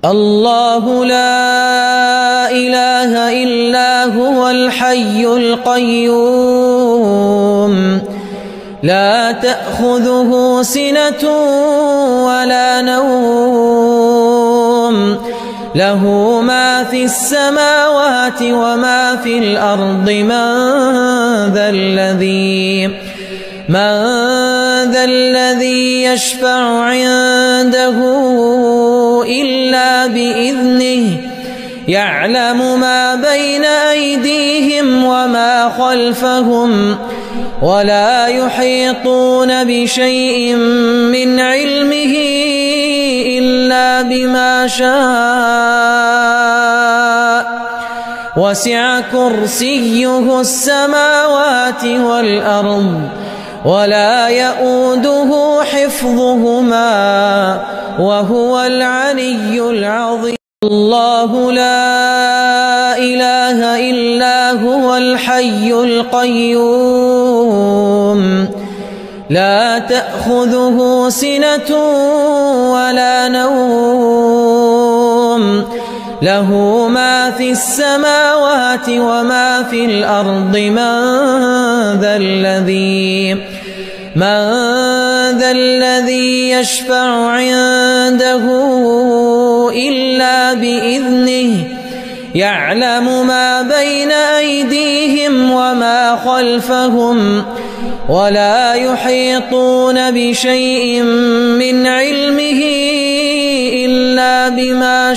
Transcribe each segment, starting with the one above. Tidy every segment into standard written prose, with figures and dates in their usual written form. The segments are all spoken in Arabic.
الله لا إله إلا هو الحي القيوم لا تأخذه سنة ولا نوم له ما في السماوات وما في الأرض من ذا الذي يشفع عنده إلا بإذنه يعلم ما بين أيديهم وما خلفهم ولا يحيطون بشيء من علمه إلا بما شاء وسع كرسيه السماوات والأرض ولا يؤوده حفظهما وهو العلي العظيم الله لا إله إلا هو الحي القيوم لا تأخذه سنة ولا نوم له ما في السماوات وما في الأرض من ذا الذي يشفع عنده إلا بإذنه يعلم ما بين أيديهم وما خلفهم ولا يحيطون بشيء من علمه إلا بما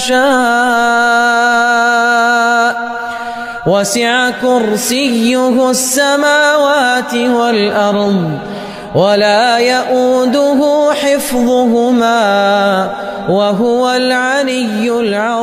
شاء وسع كرسيه السماوات والأرض ولا يؤوده حفظهما وهو العلي العظيم